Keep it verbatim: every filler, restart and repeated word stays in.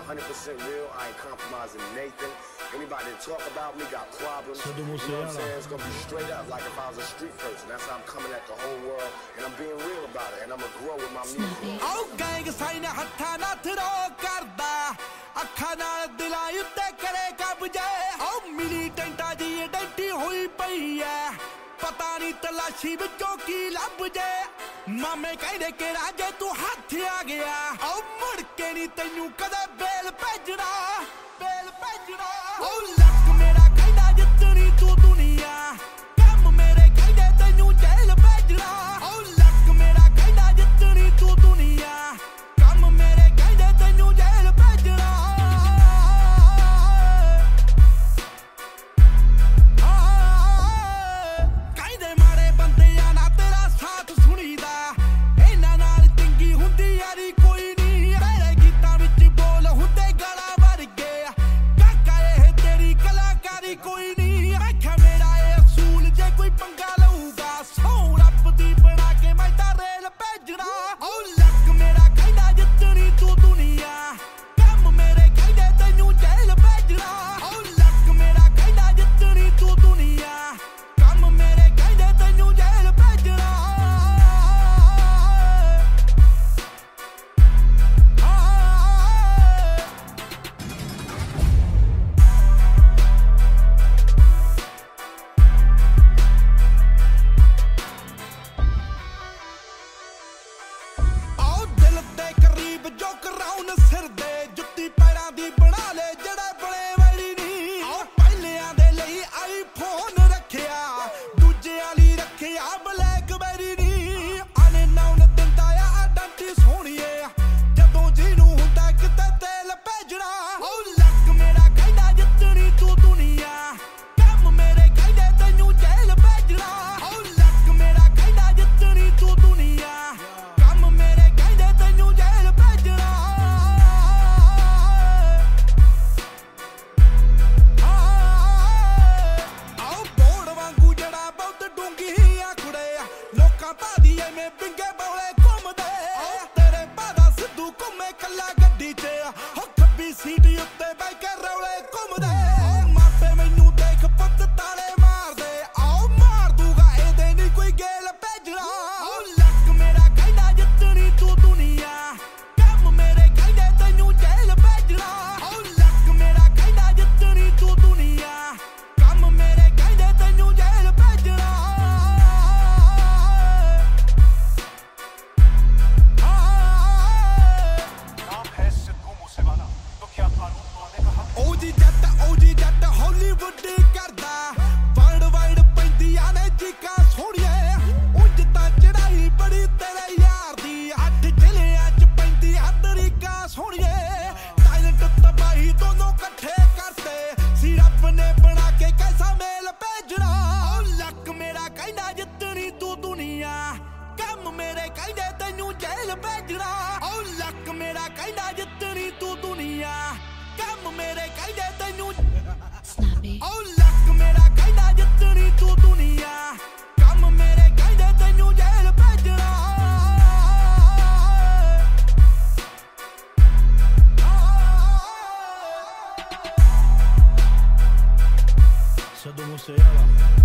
one hundred percent real. I ain't compromising Nathan. Anybody that talk about me got problems. You know what I'm saying? It's gonna be straight up, like if I was a street person. That's how I'm coming at the whole world, and I'm being real about it, and I'm gonna grow with my music. Oh, gang sign hatha na thro karda, akha naal dilan utte kare kabje. Oh, militant ji identity hoyi pai hai, pata nahi talashi vichon ki lab je. Mame kehde ke raje tu hath aa gaya. Oh, mud ke nahi tainu kade bel bhejna, bel bhejna. Oh, luck mera kehda jitni tu duniya, kam mere kehde tainu jail bhejna. Oh, luck mera kehda jitni tu duniya, kam mere kehde tainu jail bhejna. Kehde mare bandeya na tera saath sunida, inna naal chੰਗੀ hundi yari koi nahi. Mere geetan vich bol hunde gala varge, kaka eh teri kalakari koi nahi. Akha mera eh asool je koi panga lauga, sou rabb di bana ke main ta rel bhejna. Oh, luck mera kehda jitni tu duniya, kam mere kehde tainu jail bhejna. Oh, luck mera kehda jitni tu duniya, kam mere kehde tainu jail bhejna. ਆਓ ਦਿਲ ਦੇ ਕਰੀਬ ਜੋ ਕਰਾਉਣ ਸਿਰ ਦੇ, ਜੁੱਤੀ ਪੈਰਾਂ ਦੀ ਬਣਾ ਲੈ ਜਿਹੜੇ ਬਲੇ ਵੈਲੀ ਨਹੀਂ। ਆਓ ਪਹਿਲਿਆਂ ਦੇ ਲਈ ਆਈਫੋਨ ਰੱਖਿਆ, ਦੂਜਿਆਂ ਲਈ ਰੱਖਿਆ ਬਲੈਕਬੈਰੀ ਨਹੀਂ। ਅਨਨਾਉਨ ਦਿੰਦਾ ਆ ਆਇਡੈਂਟੀ ਸੋਹਣੀਏ, ਜਦੋਂ ਜਿਹਨੂੰ ਹੁੰਦਾ ਕਿਤੇ ਤੇਲ ਭੇਜਣਾ। ਆਓ ਲੱਕ ਮੇਰਾ ਕਹਿੰਦਾ ਜਿੱਤਣੀ ਤੂੰ ਦੁਨੀਆ, ਕੰਮ ਮੇਰੇ ਕਹਿੰਦੇ ਤੈਨੂੰ ਜੇਲ੍ਹ ਭੇਜਣਾ। ਆਓ ਲੱਕ ਮੇਰਾ ਕਹਿੰਦਾ ਜਿੱਤਣੀ ਤੂੰ ਦੁਨੀਆ, ਕੰਮ ਮੇਰੇ ਕਹਿੰਦੇ ਤੈਨੂੰ ਜੇਲ੍ਹ ਭੇਜਣਾ। ਆਓ ਬੋੜ ਵਾਂਗੂ ਜਿਹੜਾ ਬਹੁਤ ਡੂੰਗੀ ਆ ਕੁੜੇ, ਲੋਕਾਂ ਭਾਦੀ ਐਵੇਂ ਪਿੰਗੇ ਬੌਲੇ ਘੁੰਮਦੇ। ਆਓ ਤੇਰੇ ਭਾਦਾ ਸਿੱਧੂ ਘੁੰਮੇ ਕੱਲਾ ਗੱਡੀ 'ਚ, ਹੋ ਖੱਬੀ ਸੀਟ ਉੱਤੇ ਬਹਿ ਕੇ ਰੌਲੇ ਘੁੰਮਦੇ। ਆਓ ਮਾਪੇ ਮੈਨੂੰ ਦੇਖ ਪੁੱਤ ਤਾਲੇ ਮਾਰਦੇ, ਆਓ ਮਾਰ ਦੂਗਾ ਇਹਦੇ ਨੀ ਕੋਈ ਗੇਲ ਭੇਜਣਾ। ਆਓ ਲੱਕ ਮੇਰਾ ਕਹਿੰਦਾ ਜਿੱਤਣੀ ਤੂੰ ਦੁਨੀਆ, ਕੰਮ ਮੇਰੇ ਕਹਿੰਦੇ ਤੈਨੂੰ ਜੇਲ੍ਹ ਭੇਜਣਾ। ਆਓ ਲੱਕ ਮੇਰਾ ਕਹਿੰਦਾ ਜਿੱਤਣੀ ਤੂੰ ਦੁਨੀਆ, ਕੰਮ ਮੇਰੇ ਕਹਿੰਦੇ ਤੈਨੂੰ ਜੇਲ੍ਹ ਭੇਜਣਾ। नाम है सिद्धू मूसेवाला, तो क्या कानून तोड़ने का हक? ਓ ਜੀ ਜੱਟ ਓ ਜੀ ਜੱਟ ਹਾਲੀਵੁੱਡ ਕਰਦਾ, ਵਰਲਡ ਵਾਈਡ ਪੈਂਦੀਆਂ ਨੇ ਚੀਕਾਂ ਸੋਹਣੀਏ। ਉਂਝ ਤਾਂ ਚੜਾਈ ਬੜੀ ਤੇਰੇ ਯਾਰ ਦੀ, ਅੱਠ ਜ਼ਿਲ੍ਹਿਆਂ 'ਚ ਪੈਂਦੀ ਆ ਤਰੀਕਾਂ ਸੋਹਣੀਏ। ਟੈਲੈਂਟ ਤਬਾਹੀ ਦੋਨੋਂ ਇਕੱਠੇ ਕਰਤੇ, ਸੀ ਰੱਬ ਨੇ ਬਣਾ ਕੇ ਕੈਸਾ ਮੇਲ ਭੇਜਣਾ। ਓ ਲੱਕ ਮੇਰਾ ਕਹਿੰਦਾ ਜਿੱਤਣੀ ਤੂੰ ਦੁਨੀਆ, ਕੰਮ ਮੇਰੇ ਕਹਿੰਦੇ ਤੈਨੂੰ ਜੇਲ੍ਹ ਭੇਜਣਾ। ਓ ਲੱਕ ਮੇਰਾ ਕਹਿੰਦਾ ਜਿੱਤਣੀ ਤੂੰ ਦੁਨੀਆ, ਕੰਮ ਮੇਰੇ ਕਹਿੰਦੇ ਤੈਨੂੰ। ਓ ਲੱਕ ਮੇਰਾ ਕਹਿੰਦਾ ਜਿੱਤਣੀ ਤੂੰ ਦੁਨੀਆ, ਕੰਮ ਮੇਰੇ ਕਹਿੰਦੇ ਤੈਨੂੰ ਜੇਲ੍ਹ ਭੇਜਣਾ। ਸਿੱਧੂ ਮੂਸੇਵਾਲਾ।